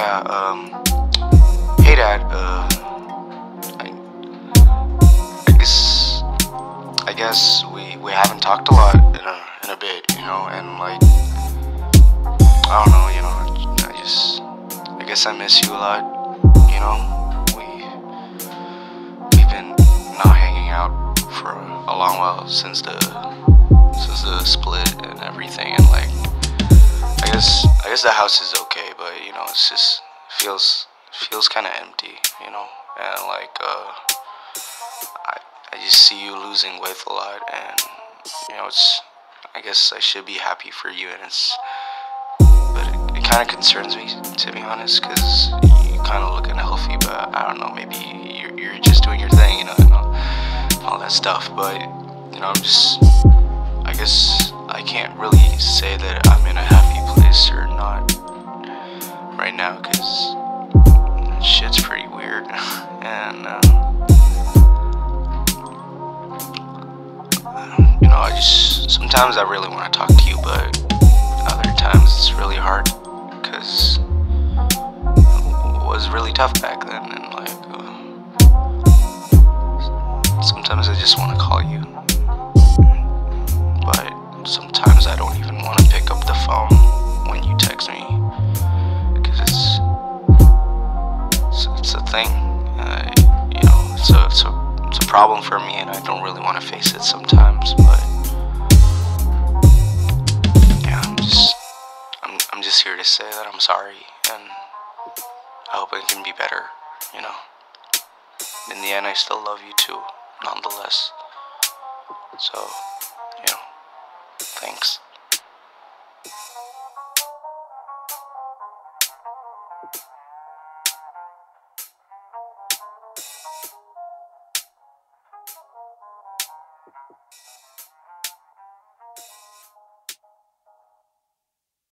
Yeah, hey Dad, I guess we haven't talked a lot in a bit, and like, I don't know, I guess I miss you a lot, you know, we've been not hanging out for a long while since the split and everything, and like, I guess the house is okay, but it's just feels kind of empty, and like I I just see you losing weight a lot, and it's I guess I should be happy for you, and but it kind of concerns me, to be honest, because you kind of looking healthy, but I don't know, maybe you're just doing your thing, and all that stuff, but I guess I can't really say that I'm in a happy place or not right now, because shit's pretty weird, and I just sometimes I really want to talk to you, but other times it's really hard because it was really tough back then, and like sometimes I just want to call you, but sometimes I don't even want to pick up the phone when you text me because it's a thing, it's a problem for me, and I don't really want to face it sometimes, but yeah, I'm just here to say that I'm sorry, and I hope it can be better, you know. In the end, I still love you too, nonetheless. So, thanks.